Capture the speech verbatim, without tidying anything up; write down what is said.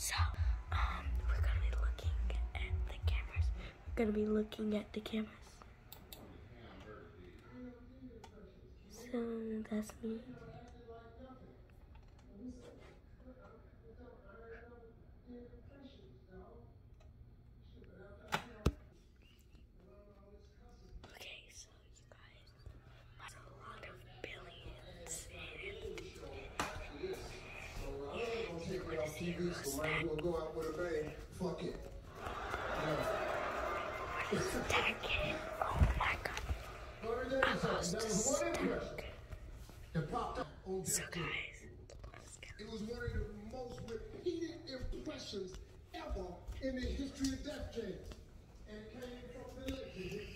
So, um, we're gonna be looking at the cameras. We're gonna be looking at the cameras. So, that's me. Okay, so you guys, that's a lot of billions. And you wanna see a stack? We'll go out with a bang. Fuck it. Stack it. Oh my god. I lost a stack. So guys, let's go. It was one of the most repeated impressions ever in the history of Def Jam. And came from the legend.